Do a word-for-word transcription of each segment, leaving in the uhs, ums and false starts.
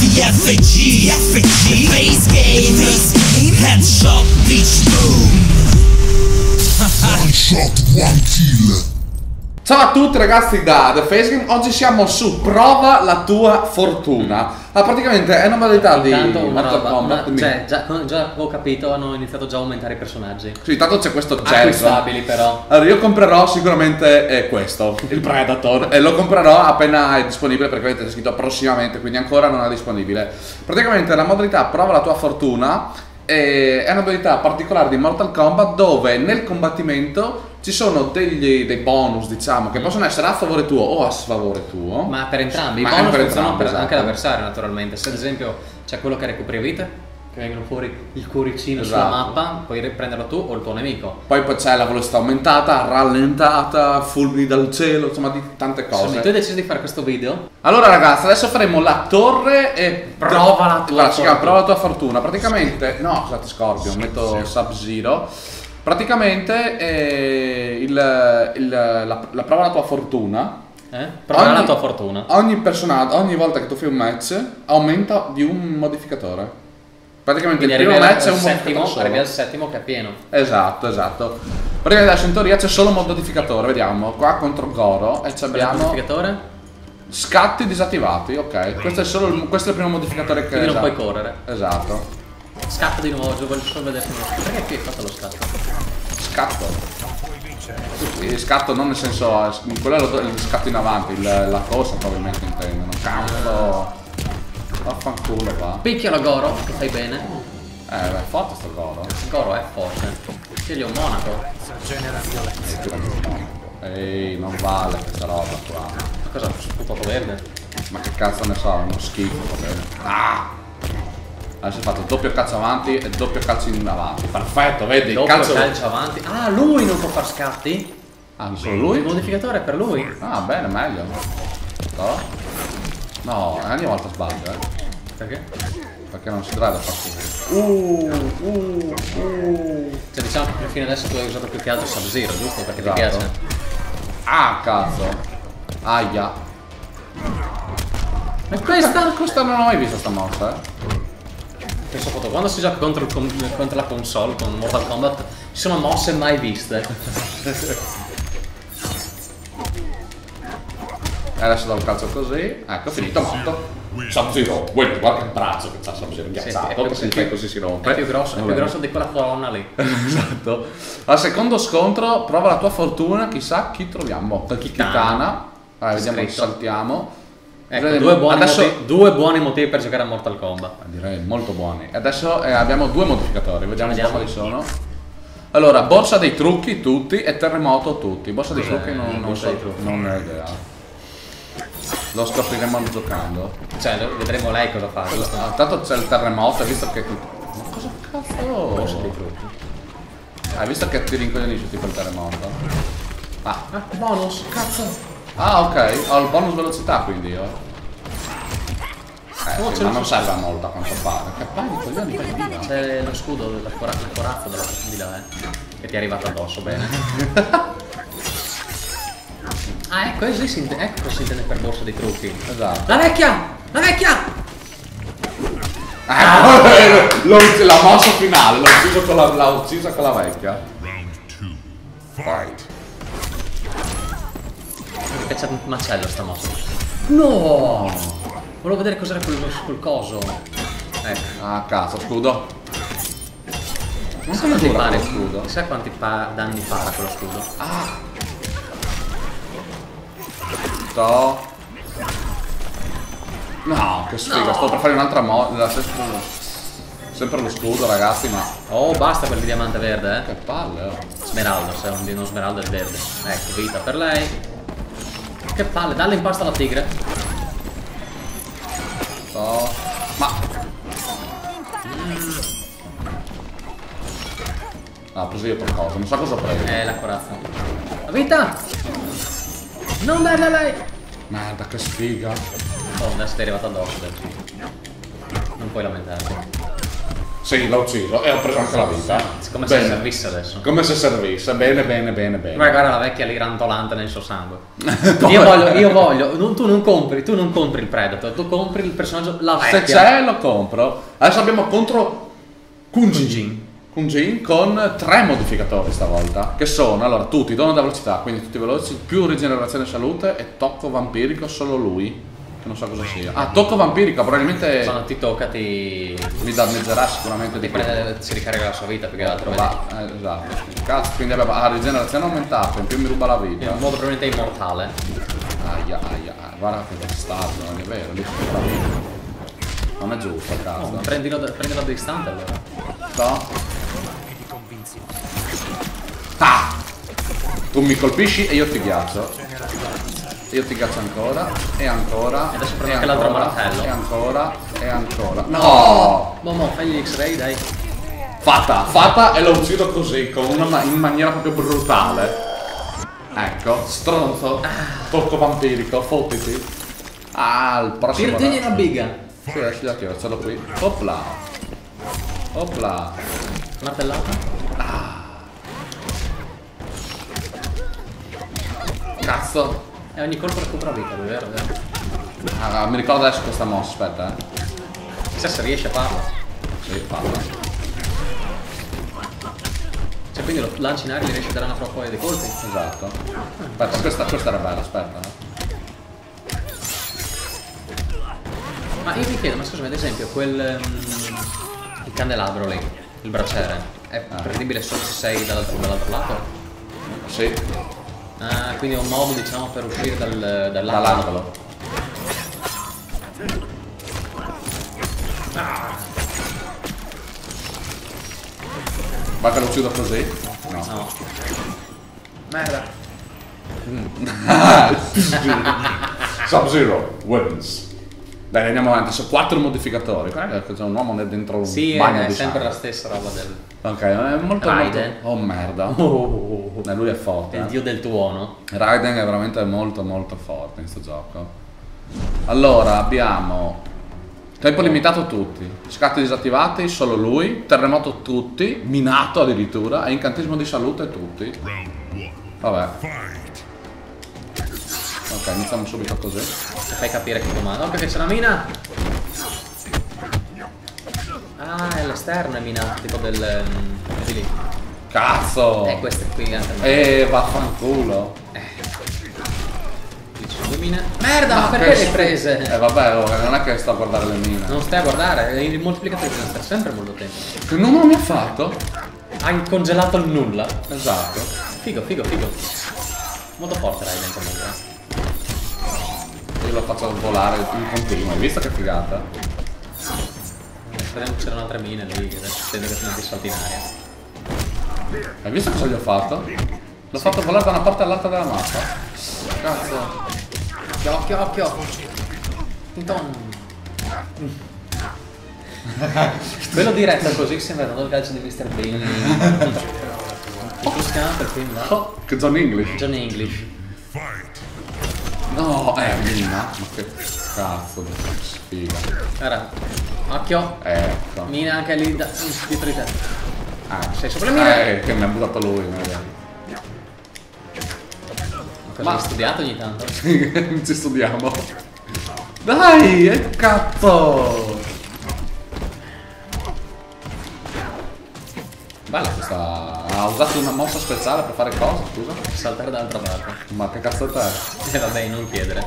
F G, F G, Face Game, Face Game, Headshot, Beach Boom. One shot, one kill. Ciao a tutti ragazzi da The Face Game, oggi siamo su Prova la tua fortuna. Ah, praticamente è una modalità di Mortal Kombat. Ma, cioè, già, già ho capito, hanno iniziato già a aumentare i personaggi. Sì, tanto c'è questo Jericho. Acquistabili però. Allora io comprerò sicuramente eh, questo, il Predator, e lo comprerò appena è disponibile, perché vedete c'è scritto prossimamente, quindi ancora non è disponibile. Praticamente la modalità Prova la tua fortuna è una modalità particolare di Mortal Kombat dove nel combattimento ci sono degli, dei bonus, diciamo, che possono essere a favore tuo o a sfavore tuo. Ma per entrambi, i Ma bonus per funzionano per, esatto. anche l'avversario naturalmente. Se ad esempio c'è quello che recuperi vite, che vengono fuori il cuoricino Esatto. sulla mappa, puoi riprenderlo tu o il tuo nemico. Poi poi c'è la velocità aumentata, rallentata, fulmini dal cielo, insomma di tante cose. Insomma, tu hai deciso di fare questo video? Allora ragazzi, adesso faremo la torre e Prova la tua Guarda, si chiama fortuna. Prova la tua fortuna. Praticamente, no, scusate Scorpion, metto Sub-Zero. Praticamente eh, il, il, la, la prova la tua fortuna. Eh? Prova Ogni- la tua fortuna. Ogni personaggio, ogni volta che tu fai un match, aumenta di un modificatore. Praticamente Quindi il primo arrivi match è al un settimo, modificatore arrivi al solo. settimo che è pieno. Esatto, esatto. Praticamente adesso in teoria c'è solo un modificatore, vediamo. Qua contro Goro e ci Qual è il abbiamo modificatore? scatti disattivati, ok. Questo è solo il, questo è il primo modificatore che Quindi non esatto. puoi correre. Esatto. Scatta di nuovo, giù, voglio solo vedere. Perché qui hai fatto lo scatto? Scatto. Sì, scatto non nel senso, eh, quello è lo- il scatto in avanti, il- la cosa probabilmente intendono. Cazzo. Vaffanculo qua. Picchialo Goro, che fai bene. Eh, è forte sto Goro. Goro è forte. Io un monaco. Ehi, non vale questa roba qua. Ma cosa? Tutto verde? Ma che cazzo ne so, è uno schifo, va bene. Ah! Adesso ho fatto doppio calcio avanti e doppio calcio in avanti. Perfetto, vedi? Il Doppio calcio... calcio avanti. Ah, lui non può far scatti? Ah, solo Il lui? modificatore è per lui. Ah, bene, meglio. No? No, ogni volta sbaglio, eh. Perché? Perché non si dovrebbe far così. Uh, uh, uh. Cioè diciamo che fino adesso tu hai usato più che altro Sub-Zero, giusto? Perché Esatto. ti piace. Ah, cazzo. Aia. E questa? Questa non ho mai visto sta mossa, eh. Penso foto, quando si gioca contro, il com- contro la console con Mortal Kombat ci sono mosse mai viste. E adesso do un calcio così. Ecco, finito, morto. Sub-Zero, guarda, guarda il braccio che sta Sub-Zero Sì, sì, inghiazzato, è più- perché se è più- così si rompe. È più grosso, è più Vabbè. grosso di quella colonna lì. Esatto. Al secondo scontro, prova la tua fortuna, chissà chi troviamo. Kitana. Kitana. Allora, vediamo, Scritto. saltiamo. Ecco, Vedremo- due buoni, adesso motivi, due buoni motivi per giocare a Mortal Kombat. direi molto buoni. Adesso eh, abbiamo due modificatori, vediamo un po' Vediamo. quali sono. Allora, borsa dei trucchi tutti e terremoto tutti. Borsa dei Cos'è trucchi non, non borsa so, dei trucchi? non ne ho idea. Lo scopriremo giocando. Cioè, vedremo lei cosa fa. giusto? Ah, tanto c'è il terremoto, hai visto che... Ma cosa cazzo? Borsa dei trucchi. Hai visto che ti rincoglionisce tipo il terremoto? Ah, Ah, bonus, cazzo. ah ok, ho il bonus velocità quindi io. Eh, Oh, sì, c'è ma il non suo- serve a molto a quanto pare. Che paio di coglioni fai via? C'è lo scudo, la, cora- la corazza della, di là, eh. Che ti è arrivato addosso, bene. Ah, ecco, così si intende, ecco cosa si intende per borsa dei trucchi. Esatto. La vecchia! La vecchia! Ah, l'ho ucciso- la mossa finale, l'ho ucciso con la, l'ha uccisa con la vecchia. Round two. Fight. Mi piace un macello sta mossa. No! Volevo vedere cos'era quel, quel coso. Ecco. Ah cazzo, scudo. Non Chissà quanti dura pare quello scudo. Chissà quanti pa- danni para quello scudo. Ah. Sto. No, che sfiga, No. sto per fare un'altra mossa. Sempre lo scudo ragazzi, ma. Oh, basta quel di diamante verde, eh. Che palle, oh. Smeraldo, se è un uno smeraldo è verde. Ecco, vita per lei. Che palle, dalle in pasta alla tigre. Sto. Ma. No, ho preso io per cosa, non so cosa ho preso. Eh, la corazza. La vita! Non darle a lei! Merda, che sfiga. Oh, adesso ti è arrivato addosso, adesso. Non puoi lamentarti. Sì, l'ho ucciso e ho preso anche la vita. Come Bene. se servisse adesso. Come se servisse, bene, bene, bene, bene. Ma guarda la vecchia lì rantolante nel suo sangue. io voglio, io voglio, non, tu non compri, tu non compri il Predator, tu compri il personaggio, la vecchia. Se c'è lo compro. Adesso abbiamo contro Kunjin. Kunjin con tre modificatori stavolta. Che sono, allora, tutti, dono da velocità, quindi tutti veloci, più rigenerazione salute e tocco vampirico solo lui. Che non so cosa sia. Ah, tocco vampirico, probabilmente Quando ti tocca ti, mi danneggerà sicuramente ti di più. prende, si ricarica la sua vita più che altro. vedi? Va, eh, esatto. Cazzo, quindi aveva ah, rigenerazione aumentata, in più mi ruba la vita. In modo probabilmente immortale. Aia, aia, aia, guarda che bastardo, non è vero, lui si ruba la vita. Non è giusto, cazzo. Oh, prendilo, da- prendilo da distante allora. No? Ah! Tu mi colpisci e io ti ghiaccio. Io ti ghiaccio ancora, e ancora, E adesso prendo e anche l'altro ancora, martello. e ancora, e ancora. No! Momo, fagli gli X-ray, dai. Fatta, fatta e lo uccido così, con una ma- in maniera proprio brutale. Ecco, stronzo. Tocco vampirico, fottiti. Ah, il prossimo. Tirtigli una biga. Sì, adesso la tiro, ce l'ho qui. Opla. Opla. Martellata. Cazzo. E ogni colpo recupera vita, è vero, vero? Ah, mi ricordo adesso questa mossa, aspetta, eh. Chissà se riesce a farlo. Sì, fallo. Cioè quindi lo lanci in aria e gli riesci a dare una troppa di colpi. Esatto. Aspetta, questa, questa era bella, aspetta. eh. Ma io mi chiedo, ma scusami, ad esempio, quel... mm, il candelabro lì, il braciere, è Ah. prendibile solo se sei dall'altro, dall'altro lato? Sì, Ah, quindi è un modo, diciamo, per uscire dal, dall'angolo. dall'angolo. Va che lo uccido così? No. No. Merda. Sub-Zero wins. Dai, andiamo avanti, sono quattro modificatori. Guarda che c'è un uomo dentro un Sì, bagno è di sempre sangue. la stessa roba del... Ok, è molto Raiden. molto... Oh merda. Oh, Eh, lui è forte. il eh. dio del tuono. Raiden è veramente molto molto forte in questo gioco. Allora abbiamo tempo limitato tutti, scatti disattivati solo lui, terremoto tutti, minato addirittura e incantesimo di salute tutti. Vabbè. Ok, iniziamo subito così. Se fai capire che comanda. Occhio che c'è una mina! Ah, è l'esterno è minato, tipo del... mm, vedi lì. Cazzo! Eh, queste qui anche. Eh, vaffanculo. Qui ci sono due mine. Merda, ma che perché le hai schifo. prese? Eh vabbè, oh, non è che sto a guardare le mine. Non stai a guardare, il moltiplicatore bisogna stare sempre molto tempo. Che numero mi ha fatto? Hai congelato il nulla. Esatto. Figo, figo, figo. Molto forte Raiden comunque. eh. Io lo faccio volare in continuo, hai visto che figata? Speriamo che c'erano altre mine lì, che adesso tende che sono salti in aria. Hai visto cosa gli ho fatto? L'ho fatto volare da una parte all'altra della mappa. Cazzo. Occhio, occhio, occhio. Tinton. Quello diretto così sembra il calcio di mister Bean. Come si chiama quel film là? Oh, che John English. John English. No, eh, mina. Ma che cazzo di sfiga. Guarda, occhio. Ecco. Mina anche lì da, dietro di te. Ah, Sei sopra le mine. Eh, che mi ha buttato lui, magari. Cosa Ma- hai studiato ogni tanto? Non ci studiamo. Dai, eh, cazzo. Bella questa. Ha usato una mossa speciale per fare cosa, scusa? Saltare dall'altra parte. Ma che cazzo te? E vabbè, non chiedere.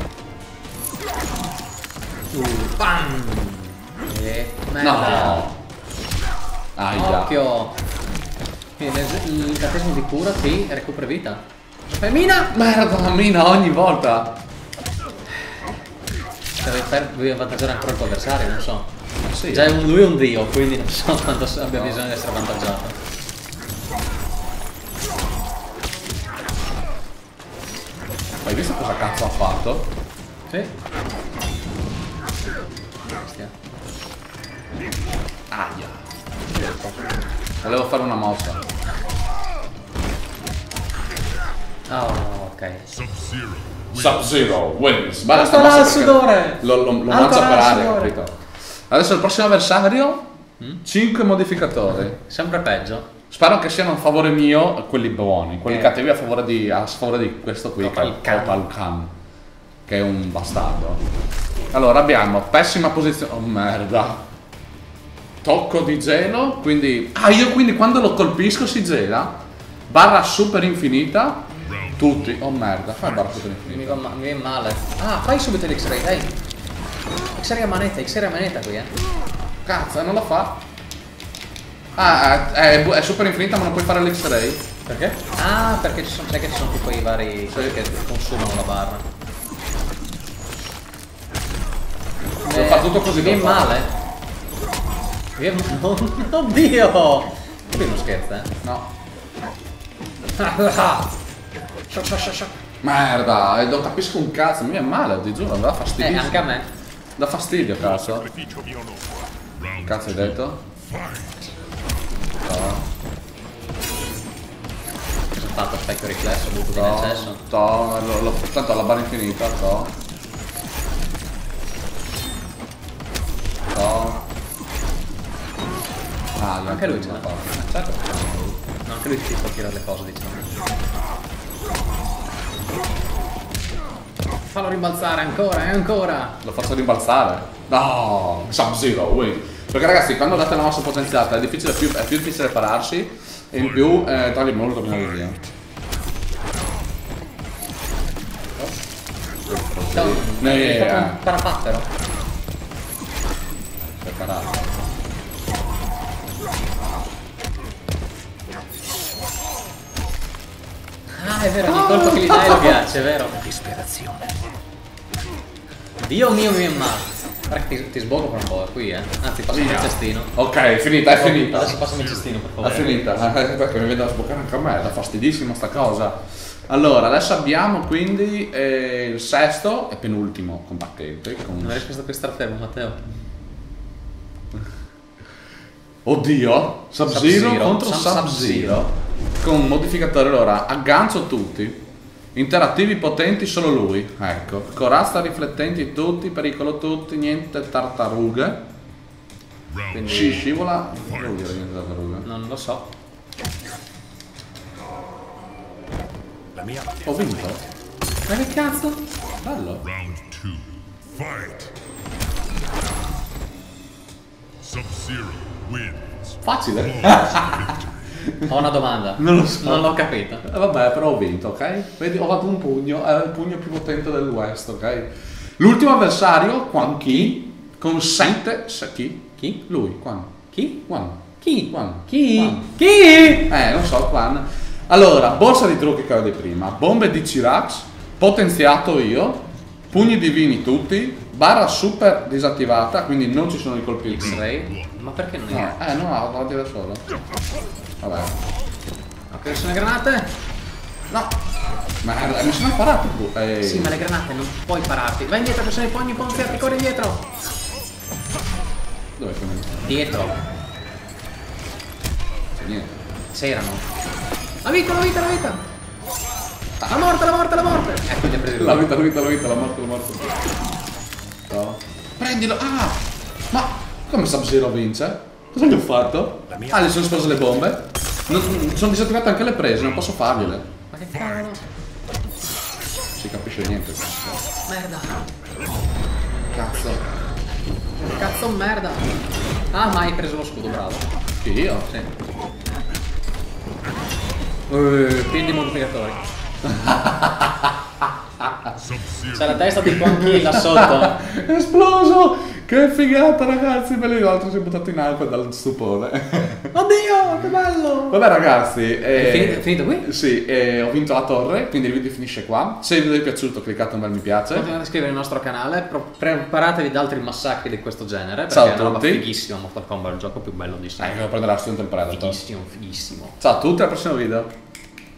Uh, bam! E merda. No. Aia. Occhio! Quindi l'es- l'incantesimo di cura ti recupera vita. Femina! Merda, la mina ogni volta. Devi, per- devi avvantaggiare ancora il tuo avversario, non so. Sì. Già è un- lui è un dio, quindi non so quanto s- abbia bisogno di essere avvantaggiato. Hai visto cosa cazzo ha fatto? Sì. Bestia. Aia. Volevo fare una mossa. Oh, ok. Sub-Zero wins. Bella sta Alto là mossa il perché sudore! Lo, lo, lo Alto lancia là per il aria, sudore! capito? Adesso il prossimo avversario cinque modificatori. Sempre peggio. Spero che siano a favore mio quelli buoni, quelli Eh. cattivi a favore di, a favore di questo qui, Total che è Total Khan, che è un bastardo. Allora abbiamo pessima posizione. Oh merda. Tocco di gelo, quindi. Ah, io quindi quando lo colpisco si gela. Barra super infinita. Tutti. Oh merda, fai barra super Mi, infinita. va ma- mi viene male. Ah, fai subito l'X-ray, dai. X-ray a manetta, X-ray a manetta qui, eh. Cazzo, non lo fa. Ah, è, è, è super infinita ma non puoi fare l'X-ray? Perché? Ah, perché ci sono, sai che ci sono tipo i vari quelli che consumano la barra. Devo fare tutto così, Mi viene devo fare. male. Mi viene... Oddio! Qui non scherza, eh. No. Shock, shock, shock, shock. Merda, e non capisco un cazzo, mi viene male, ti giuro, mi dà fastidio. Eh, anche a me. Dà fastidio, cazzo. Cazzo hai detto? No, Cosa ho fatto? Specchio riflesso, buco in no, eccesso. no, lo, lo, tanto ho la barra infinita, no. No. Ah, io Anche lui ce ce l'ha. l'ha. Certo. No, anche lui ti può tirare le cose, diciamo. Fallo rimbalzare ancora e ancora. Lo faccio rimbalzare. No, Sub-Zero, win. Perché ragazzi, quando date la mossa potenziata è difficile, più, è più difficile pararsi e in più eh, toglie molto meno energia. No, Ne- hai fatto un parapattero. Preparato. Ah, è vero, ogni colpo che gli dai lo piace, è vero. Disperazione. Dio mio, mi viene male. Guarda che ti, ti sbogo per un po', è qui, eh. Anzi, passami il cestino. Ok, è finita, è finita. Adesso passami il cestino, per È favore. finita, eh, perché mi vedo a sboccare anche a me, è da fastidissima sta cosa. Allora, adesso abbiamo quindi eh, il sesto e penultimo combattente. Con... Non riesco a stare fermo, Matteo. Oddio, Sub-Zero Sub-Zero, contro Sub- Sub-Zero. Con modificatore, allora, aggancio tutti. Interattivi potenti solo lui, ecco. Corazza riflettenti tutti, pericolo tutti, niente tartarughe. Quindi Sci- scivola, che vuol dire niente tartarughe? non lo so. La mia Ho vinto? Ma che cazzo? Bello. Round two. Fight. Sub-Zero wins. Facile. Ho una domanda. Non lo so. Non l'ho capita. Eh, vabbè, però ho vinto, ok? Vedi, ho fatto un pugno, è il pugno più potente del West, ok? L'ultimo avversario, Quan Chi, con sette... Chi? Chi? Lui, Quan. Chi? Quan. Chi? Quan. Chi? Quan. Chi? Eh, non so, Quan. Allora, borsa di trucchi che avevo di prima, bombe di Cirax, potenziato io, pugni divini tutti, barra super disattivata, quindi non ci sono i colpi. X-ray? Ma perché non è? No, eh, no, no, lo dire solo. Vabbè. Ok, sono le granate? No. Merda, mi sono imparato. Ehi. Sì, ma le granate non puoi pararti. Vai indietro che sono i pugni ponziati, corri indietro. Dove sono? Dietro. C'è niente. C'erano. La vita, la vita, la vita. La morte, la morte, la morte. Ecco, li ha presi lui. La vita, la vita, la vita, la morte, la morte. No. Prendilo! Ah! Ma come Sub-Zero vince? Cosa gli ho fatto? Ah, gli sono espose le bombe? Non, sono disattivate anche le prese, non posso fargliele. Ma che cavolo? Si capisce niente. Cazzo. Merda. Cazzo. Cazzo merda. Ah, ma hai preso lo scudo, bravo. Chi io? Sì. Uh, quindi modificatori. Sub-Zero. C'è la testa di Quan Chi là sotto. È esploso! Che figata ragazzi, bello, l'altro si è buttato in acqua dal stupore. Oddio, che bello. Vabbè ragazzi, eh, È finito, è finito qui? Sì, eh, ho vinto la torre, quindi il video finisce qua. Se il video vi è piaciuto cliccate un bel mi piace. Continuate a iscrivervi al nostro canale, pro- preparatevi ad altri massacri di questo genere, perché Ciao a è una roba tutti. fighissima Mortal Kombat, il gioco più bello di Eh, sempre. devo prendere la student del Predator. Fighissimo, fighissimo. Ciao a tutti, al prossimo video.